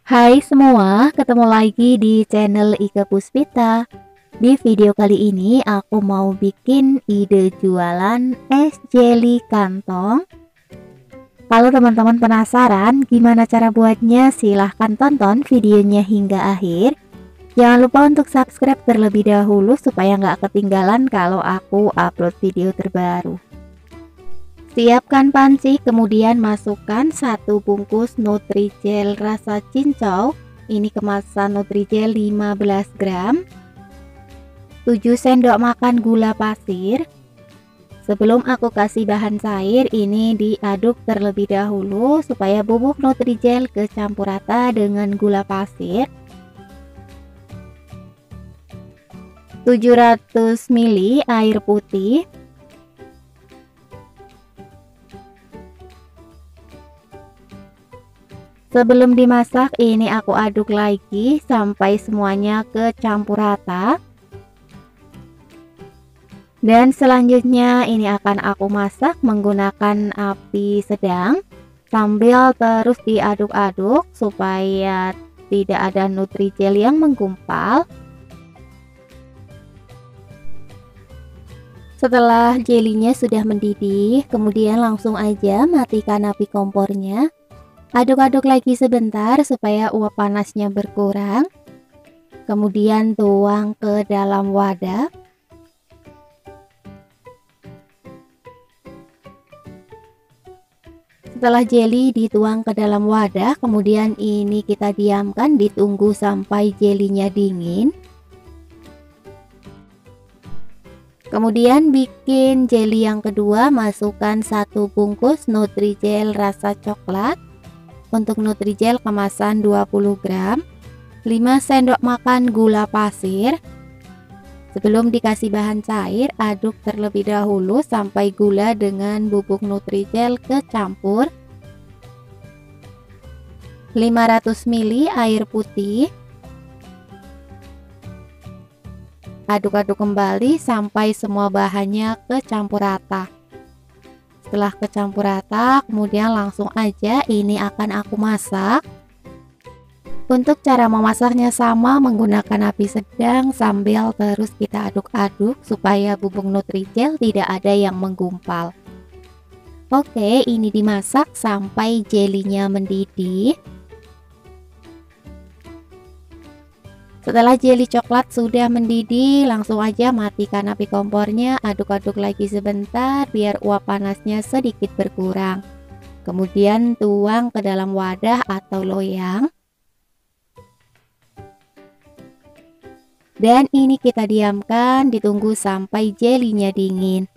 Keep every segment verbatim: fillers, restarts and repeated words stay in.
Hai semua, ketemu lagi di channel Ika Puspita. Di video kali ini aku mau bikin ide jualan es jelly kantong. Kalau teman-teman penasaran gimana cara buatnya, silahkan tonton videonya hingga akhir. Jangan lupa untuk subscribe terlebih dahulu supaya nggak ketinggalan kalau aku upload video terbaru. Siapkan panci, kemudian masukkan satu bungkus Nutrijel rasa cincau. Ini kemasan Nutrijel lima belas gram. tujuh sendok makan gula pasir. Sebelum aku kasih bahan cair, ini diaduk terlebih dahulu supaya bubuk Nutrijel kecampur rata dengan gula pasir. tujuh ratus mililiter air putih. Sebelum dimasak, ini aku aduk lagi sampai semuanya kecampur rata. Dan selanjutnya ini akan aku masak menggunakan api sedang sambil terus diaduk-aduk supaya tidak ada Nutrijel yang menggumpal. Setelah jelinya sudah mendidih, kemudian langsung aja matikan api kompornya. Aduk-aduk lagi sebentar supaya uap panasnya berkurang. Kemudian tuang ke dalam wadah. Setelah jeli dituang ke dalam wadah, kemudian ini kita diamkan, ditunggu sampai jelinya dingin. Kemudian bikin jeli yang kedua, masukkan satu bungkus Nutrijel rasa coklat. Untuk Nutrijel kemasan dua puluh gram, lima sendok makan gula pasir. Sebelum dikasih bahan cair, aduk terlebih dahulu sampai gula dengan bubuk Nutrijel kecampur. lima ratus mililiter air putih. Aduk-aduk kembali sampai semua bahannya kecampur rata. Setelah kecampur rata, kemudian langsung aja ini akan aku masak. Untuk cara memasaknya sama, menggunakan api sedang sambil terus kita aduk-aduk supaya bubuk Nutrijel tidak ada yang menggumpal. Oke, ini dimasak sampai jelinya mendidih. Setelah jeli coklat sudah mendidih, langsung aja matikan api kompornya, aduk-aduk lagi sebentar biar uap panasnya sedikit berkurang. Kemudian tuang ke dalam wadah atau loyang. Dan ini kita diamkan, ditunggu sampai jelinya dingin.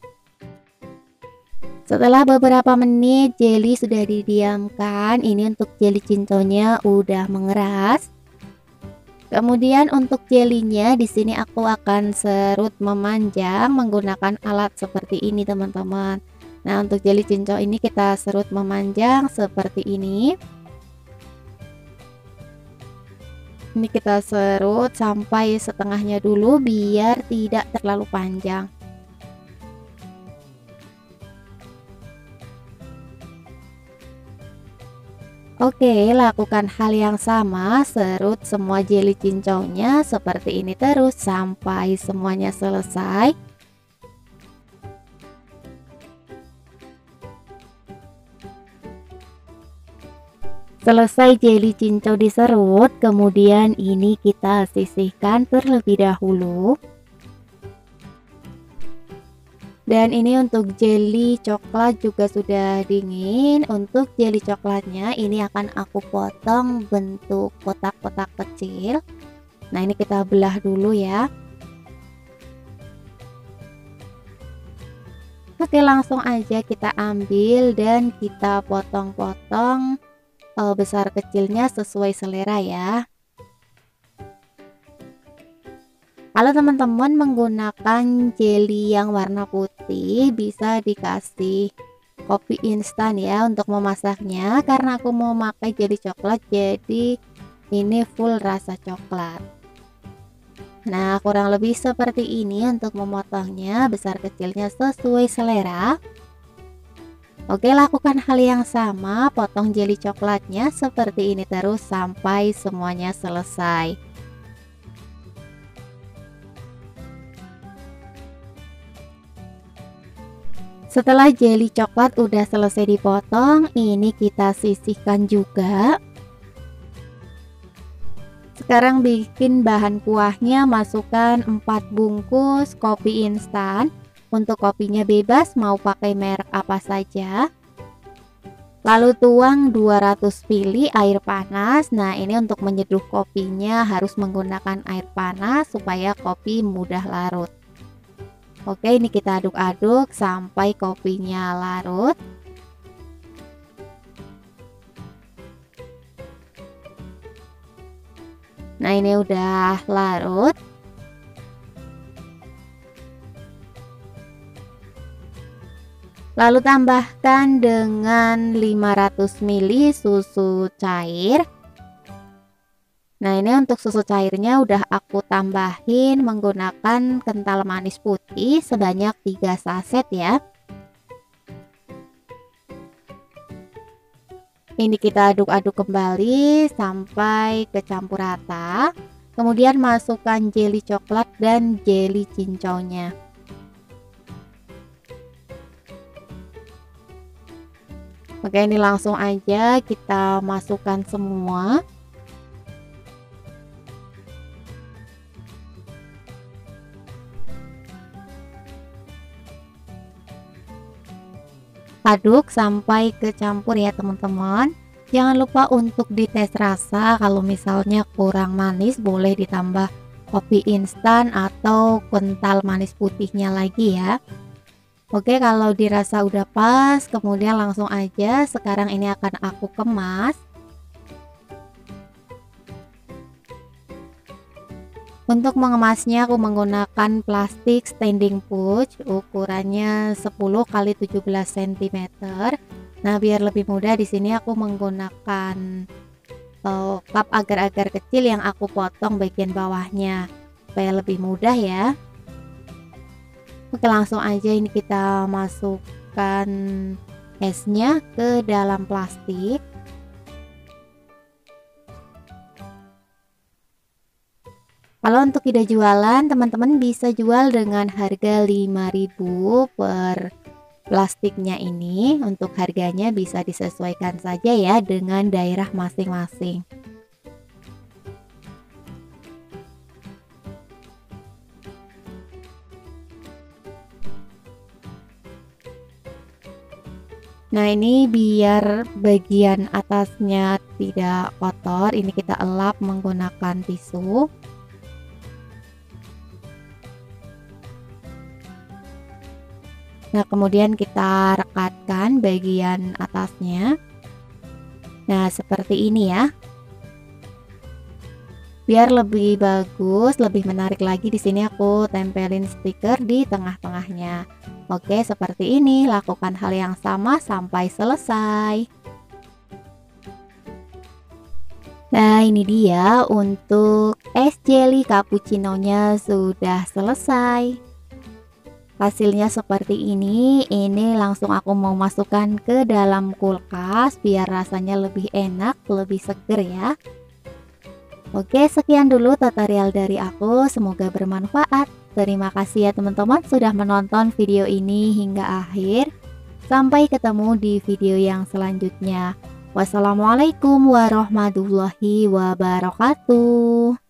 Setelah beberapa menit jeli sudah didiamkan, ini untuk jeli cincaunya udah mengeras. Kemudian untuk jelinya di sini aku akan serut memanjang menggunakan alat seperti ini teman-teman. Nah, untuk jeli cincau ini kita serut memanjang seperti ini. Ini kita serut sampai setengahnya dulu biar tidak terlalu panjang. Oke, lakukan hal yang sama, serut semua jeli cincaunya seperti ini terus sampai semuanya selesai. Selesai jeli cincau diserut, kemudian ini kita sisihkan terlebih dahulu. Dan ini untuk jeli coklat juga sudah dingin. Untuk jeli coklatnya ini akan aku potong bentuk kotak-kotak kecil. Nah, ini kita belah dulu ya. Oke, langsung aja kita ambil dan kita potong-potong eh, besar kecilnya sesuai selera ya. Kalau teman-teman menggunakan jeli yang warna putih, bisa dikasih kopi instan ya untuk memasaknya. Karena aku mau pakai jeli coklat, jadi ini full rasa coklat. Nah, kurang lebih seperti ini untuk memotongnya, besar kecilnya sesuai selera. Oke, lakukan hal yang sama, potong jeli coklatnya seperti ini terus sampai semuanya selesai. Setelah jeli coklat udah selesai dipotong, ini kita sisihkan juga. Sekarang bikin bahan kuahnya, masukkan empat bungkus kopi instan. Untuk kopinya bebas mau pakai merek apa saja. Lalu tuang dua ratus mililiter air panas. Nah, ini untuk menyeduh kopinya harus menggunakan air panas supaya kopi mudah larut. Oke, ini kita aduk-aduk sampai kopinya larut. Nah, ini udah larut. Lalu tambahkan dengan lima ratus mililiter susu cair. Nah, ini untuk susu cairnya udah aku tambahin menggunakan kental manis putih sebanyak tiga saset ya. Ini kita aduk-aduk kembali sampai kecampur rata. Kemudian masukkan jeli coklat dan jeli cincaunya. Oke, ini langsung aja kita masukkan semua. Aduk sampai kecampur ya teman-teman. Jangan lupa untuk dites rasa, kalau misalnya kurang manis boleh ditambah kopi instan atau kental manis putihnya lagi ya. Oke, kalau dirasa udah pas, kemudian langsung aja sekarang ini akan aku kemas. Untuk mengemasnya aku menggunakan plastik standing pouch, ukurannya sepuluh kali tujuh belas sentimeter. Nah, biar lebih mudah di sini aku menggunakan uh, cup agar-agar kecil yang aku potong bagian bawahnya supaya lebih mudah ya. Oke, langsung aja ini kita masukkan esnya ke dalam plastik. Kalau untuk ide jualan, teman-teman bisa jual dengan harga lima ribu per plastiknya ini. Untuk harganya bisa disesuaikan saja ya dengan daerah masing-masing. Nah, ini biar bagian atasnya tidak kotor, ini kita elap menggunakan tisu. Nah, kemudian kita rekatkan bagian atasnya. Nah, seperti ini ya. Biar lebih bagus, lebih menarik lagi, di sini aku tempelin stiker di tengah-tengahnya. Oke, seperti ini. Lakukan hal yang sama sampai selesai. Nah, ini dia untuk es jelly cappuccino-nya sudah selesai. Hasilnya seperti ini. Ini langsung aku mau masukkan ke dalam kulkas biar rasanya lebih enak, lebih seger ya. Oke, sekian dulu tutorial dari aku, semoga bermanfaat. Terima kasih ya teman-teman sudah menonton video ini hingga akhir. Sampai ketemu di video yang selanjutnya. Wassalamualaikum warahmatullahi wabarakatuh.